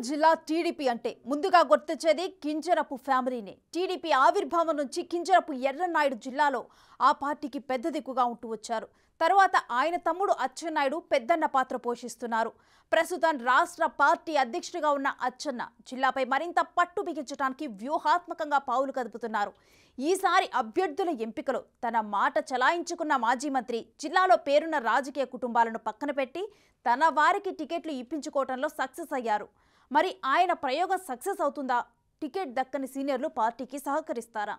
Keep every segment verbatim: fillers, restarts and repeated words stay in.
జిల్లా టీడీపీ అంటే ముందుగా గుర్తొచ్చేది కింజరపు ఫ్యామిలీనే. టీడీపీ ఆవిర్భావం నుంచి కింజరపు ఎర్రన్నాయుడు జిల్లాలో ఆ పార్టీకి పెద్ద దిక్కుగా ఉంటూ వచ్చారు. తర్వాత ఆయన తమ్ముడు అచ్చెన్నాయుడు పెద్దన్న పాత్ర పోషిస్తున్నారు. ప్రస్తుతం రాష్ట్ర పార్టీ అధ్యక్షుడిగా ఉన్న అచ్చెన్న జిల్లాపై మరింత పట్టు బిగించడానికి వ్యూహాత్మకంగా పావులు కదుపుతున్నారు. ఈసారి అభ్యర్థుల ఎంపికలో తన మాట చలాయించుకున్న మాజీ మంత్రి జిల్లాలో పేరున్న రాజకీయ కుటుంబాలను పక్కన పెట్టి తన వారికి టికెట్లు ఇప్పించుకోవడంలో సక్సెస్ అయ్యారు. మరి ఆయన ప్రయోగం సక్సెస్ అవుతుందా? టికెట్ దక్కని సీనియర్లు పార్టీకి సహకరిస్తారా?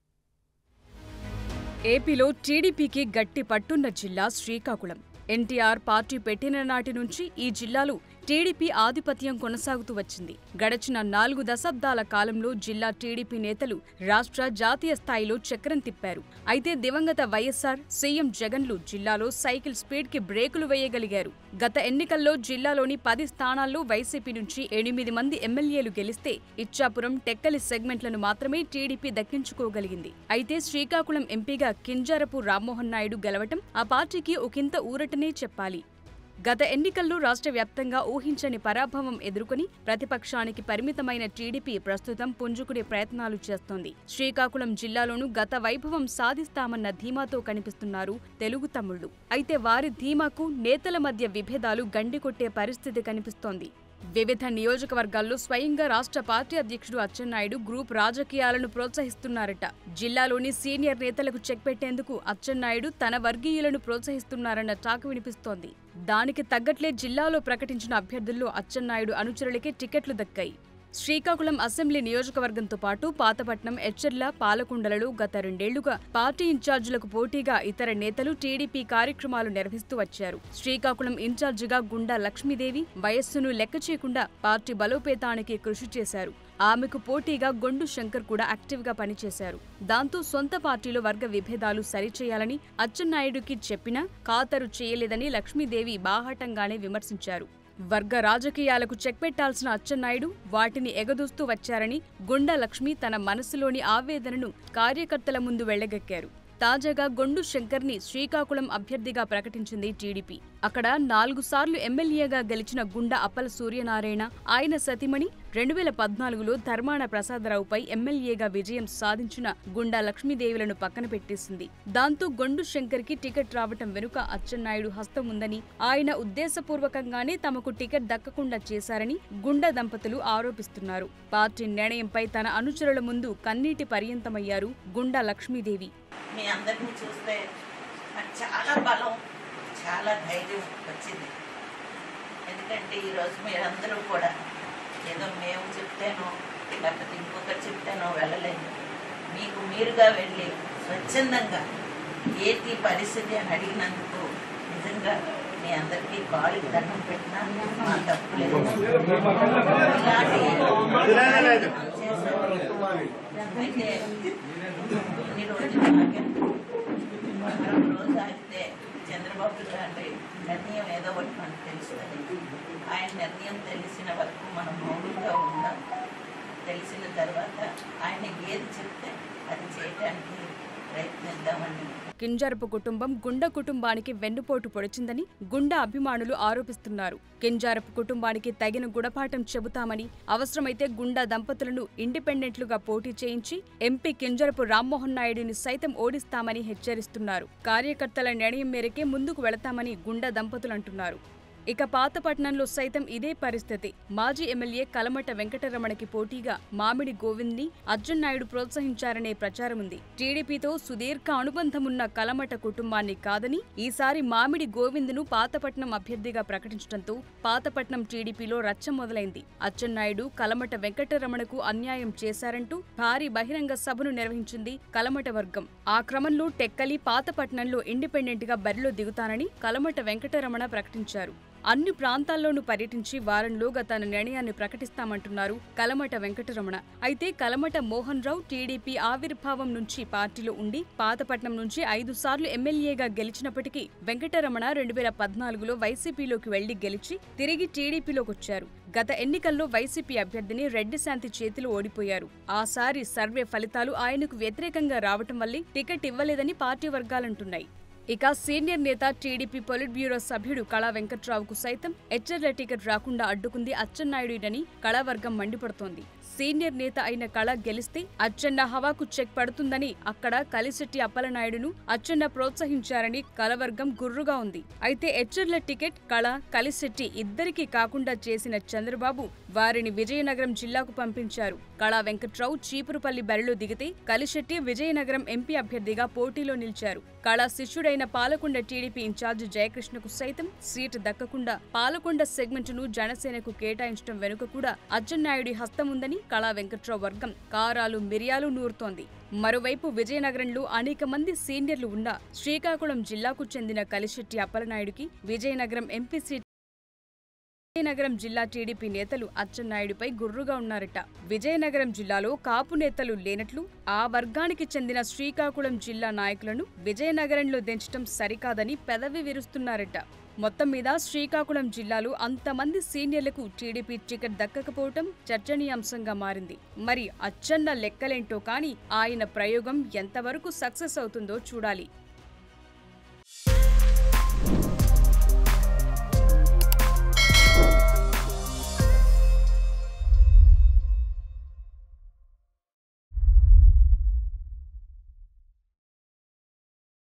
ఏపీలో టీడీపీకి గట్టి పట్టున్న జిల్లా శ్రీకాకుళం. ఎన్టీఆర్ పార్టీ పెట్టిన నాటి నుంచి ఈ జిల్లాలో టీడీపీ ఆధిపత్యం కొనసాగుతూ వచ్చింది. గడచిన నాలుగు దశాబ్దాల కాలంలో జిల్లా టీడీపీ నేతలు రాష్ట్ర జాతీయ స్థాయిలో చక్రం తిప్పారు. అయితే దివంగత వైఎస్ఆర్, సీఎం జగన్లు జిల్లాలో సైకిల్ స్పీడ్ కి బ్రేకులు వేయగలిగారు. గత ఎన్నికల్లో జిల్లాలోని పది స్థానాల్లో వైసీపీ నుంచి ఎనిమిది మంది ఎమ్మెల్యేలు గెలిస్తే ఇచ్చాపురం, టెక్కలి సెగ్మెంట్లను మాత్రమే టీడీపీ దక్కించుకోగలిగింది. అయితే శ్రీకాకుళం ఎంపీగా కింజరపు రామ్మోహన్ నాయుడు గెలవటం ఆ పార్టీకి ఒకంత ఊరటనే చెప్పాలి. గత ఎన్నికల్లో రాష్ట్ర వ్యాప్తంగా ఊహించని పరాభవం ఎదుర్కొని ప్రతిపక్షానికి పరిమితమైన టీడీపీ ప్రస్తుతం పుంజుకునే ప్రయత్నాలు చేస్తోంది. శ్రీకాకుళం జిల్లాలోనూ గత వైభవం సాధిస్తామన్న ధీమాతో కనిపిస్తున్నారు తెలుగు తమ్ముళ్లు. అయితే వారి ధీమాకు నేతల మధ్య విభేదాలు గండికొట్టే పరిస్థితి కనిపిస్తోంది. వివిధ నియోజకవర్గాల్లో స్వయంగా రాష్ట్ర పార్టీ అధ్యక్షుడు అచ్చెన్నాయుడు గ్రూప్ రాజకీయాలను ప్రోత్సహిస్తున్నారట. జిల్లాలోని సీనియర్ నేతలకు చెక్ పెట్టేందుకు అచ్చెన్నాయుడు తన వర్గీయులను ప్రోత్సహిస్తున్నారన్న టాక్ వినిపిస్తోంది. దానికి తగ్గట్లే జిల్లాలో ప్రకటించిన అభ్యర్థుల్లో అచ్చెన్నాయుడు అనుచరులకే టికెట్లు దక్కాయి. శ్రీకాకుళం అసెంబ్లీ నియోజకవర్గంతో పాటు పాతపట్నం, ఎచ్చెర్ల, పాలకొండలలో గత రెండేళ్లుగా పార్టీ ఇన్ఛార్జీలకు పోటీగా ఇతర నేతలు టీడీపీ కార్యక్రమాలు నిర్వహిస్తూ వచ్చారు. శ్రీకాకుళం ఇన్ఛార్జిగా గుండా లక్ష్మీదేవి వయస్సును లెక్క చేయకుండా పార్టీ బలోపేతానికి కృషి చేశారు. ఆమెకు పోటీగా గొండు శంకర్ కూడా యాక్టివ్గా పనిచేశారు. దాంతో సొంత పార్టీలో వర్గ విభేదాలు సరిచేయాలని అచ్చెన్నాయుడుకి చెప్పినా ఖాతరు చేయలేదని లక్ష్మీదేవి బాహాటంగానే విమర్శించారు. వర్గ రాజకీయాలకు చెక్ పెట్టాల్సిన అచ్చెన్నాయుడు వాటిని ఎగదూస్తూ వచ్చారని గుండా లక్ష్మి తన మనసులోని ఆవేదనను కార్యకర్తల ముందు వెళ్లగక్కారు. తాజాగా గొండు శంకర్ని శ్రీకాకుళం అభ్యర్థిగా ప్రకటించింది టీడీపీ. అక్కడ నాలుగు సార్లు ఎమ్మెల్యేగా గెలిచిన గుండా అప్పల సూర్యనారాయణ, ఆయన సతీమణి రెండు వేల పద్నాలుగులో ధర్మాన ప్రసాదరావుపై ఎమ్మెల్యేగా విజయం సాధించిన గుండా లక్ష్మీదేవులను పక్కన పెట్టేసింది. దాంతో గొండు శంకర్కి టికెట్ రావటం వెనుక అచ్చెన్నాయుడు హస్తం ఉందని, ఆయన ఉద్దేశపూర్వకంగానే తమకు టికెట్ దక్కకుండా చేశారని గుండా దంపతులు ఆరోపిస్తున్నారు. పార్టీ నిర్ణయంపై తన అనుచరుల ముందు కన్నీటి పర్యంతమయ్యారు గుండా లక్ష్మీదేవి. మీ అందరినీ చూస్తే నాకు చాలా బలం, చాలా ధైర్యం వచ్చింది. ఎందుకంటే ఈరోజు మీరందరూ కూడా ఏదో మేము చెప్తేనో లేకపోతే ఇంకొకరు చెప్తేనో వెళ్ళలేదు. మీకు మీరుగా వెళ్ళి స్వచ్ఛందంగా ఏంటి పరిస్థితి అని అడిగినందుకు నిజంగా మీ అందరికీ కాళ్ళకి దండం పెట్టినా మా తప్పు లేదు. అయితే ఇన్ని రోజులు మరొక రోజు ఆగితే చంద్రబాబు గారి నిర్ణయం ఏదో ఒకటి మనకు తెలుస్తుంది. ఆయన నిర్ణయం తెలిసిన వరకు మనం మౌనంగా ఉందాం. తెలిసిన తర్వాత ఆయన ఏది చెప్తే అది చేయడానికి ప్రయత్నిద్దామని. కింజరపు కుటుంబం గుండా కుటుంబానికి వెన్నుపోటు పొడిచిందని గుండా అభిమానులు ఆరోపిస్తున్నారు. కింజరపు కుటుంబానికి తగిన గుణపాఠం చెబుతామని, అవసరమైతే గుండా దంపతులను ఇండిపెండెంట్లుగా పోటీ చేయించి ఎంపీ కింజరపు రామ్మోహన్ నాయుడిని సైతం ఓడిస్తామని హెచ్చరిస్తున్నారు. కార్యకర్తల నిర్ణయం మేరకే ముందుకు వెళతామని గుండా దంపతులు అంటున్నారు. ఇక పాతపట్నంలో సైతం ఇదే పరిస్థితి. మాజీ ఎమ్మెల్యే కలమట వెంకటరమణకి పోటీగా మామిడి గోవింద్ ని అచ్చెన్నాయుడు ప్రోత్సహించారనే ప్రచారం ఉంది. టీడీపీతో సుదీర్ఘ అనుబంధమున్న కలమట కుటుంబాన్ని కాదని ఈసారి మామిడి గోవింద్ ను పాతపట్నం అభ్యర్థిగా ప్రకటించడంతో పాతపట్నం టీడీపీలో రచ్చ మొదలైంది. అచ్చెన్నాయుడు కలమట వెంకటరమణకు అన్యాయం చేశారంటూ భారీ బహిరంగ సభను నిర్వహించింది కలమట వర్గం. ఆ క్రమంలో టెక్కలి, పాతపట్నంలో ఇండిపెండెంట్ గా బరిలో దిగుతానని కలమట వెంకటరమణ ప్రకటించారు. అన్ని ప్రాంతాల్లోనూ పర్యటించి వారంలోగా తన నిర్ణయాన్ని ప్రకటిస్తామంటున్నారు కలమట వెంకటరమణ. అయితే కలమట మోహన్ రావు టీడీపీ ఆవిర్భావం నుంచి పార్టీలో ఉండి పాతపట్నం నుంచి ఐదు సార్లు ఎమ్మెల్యేగా గెలిచినప్పటికీ వెంకటరమణ రెండు వేల పద్నాలుగులో వైసీపీలోకి వెళ్లి గెలిచి తిరిగి టీడీపీలోకి వచ్చారు. గత ఎన్నికల్లో వైసీపీ అభ్యర్థిని రెడ్డి శాంతి చేతిలో ఓడిపోయారు. ఆసారి సర్వే ఫలితాలు ఆయనకు వ్యతిరేకంగా రావటం వల్లే టికెట్ ఇవ్వలేదని పార్టీ వర్గాలంటున్నాయి. ఇక సీనియర్ నేత టీడీపీ పొలిట్ బ్యూరో సభ్యుడు కళా వెంకట్రావుకు సైతం హెచ్ఆర్ల టికెట్ రాకుండా అడ్డుకుంది అచ్చెన్నాయుడునని కళావర్గం మండిపడుతోంది. సీనియర్ నేత అయిన కళ గెలిస్తే అచ్చెన్న హవాకు చెక్ పడుతుందని అక్కడ కలిశెట్టి అప్పలనాయుడును అచ్చెన్న ప్రోత్సహించారని కళవర్గం గుర్రుగా ఉంది. అయితే హెచ్ఆర్ల టికెట్ కళ కలిశెట్టి ఇద్దరికీ కాకుండా చేసిన చంద్రబాబు వారిని విజయనగరం జిల్లాకు పంపించారు. కళా వెంకట్రావు చీపురుపల్లి బరిలో దిగితే కలిశెట్టి విజయనగరం ఎంపీ అభ్యర్థిగా పోటీలో నిలిచారు. కళా శిష్యుడైన పాలకొండ టీడీపీ ఇన్ఛార్జి జయకృష్ణకు సైతం సీటు దక్కకుండా పాలకొండ సెగ్మెంట్ ను జనసేనకు కేటాయించడం వెనుక కూడా అచ్చెన్నాయుడి హస్తం ఉందని కళా వెంకట్రావు వర్గం కారాలు మిరియాలు నూరుతోంది. మరోవైపు విజయనగరంలో అనేక మంది సీనియర్లు ఉన్న శ్రీకాకుళం జిల్లాకు చెందిన కలిశెట్టి అప్పలనాయుడికి విజయనగరం ఎంపీ సీట్ విజయనగరం జిల్లా టీడీపీ నేతలు అచ్చెన్నాయుడిపై గుర్రుగా ఉన్నారట. విజయనగరం జిల్లాలో కాపు నేతలు లేనట్లు ఆ వర్గానికి చెందిన శ్రీకాకుళం జిల్లా నాయకులను విజయనగరంలో దించడం సరికాదని పెదవి విరుస్తున్నారట. మొత్తం మీద శ్రీకాకుళం జిల్లాలో అంతమంది సీనియర్లకు టీడీపీ టికెట్ దక్కకపోవటం చర్చనీయాంశంగా మారింది. మరి అచ్చెన్న లెక్కలేంటో కానీ ఆయన ప్రయోగం ఎంతవరకు సక్సెస్ అవుతుందో చూడాలి.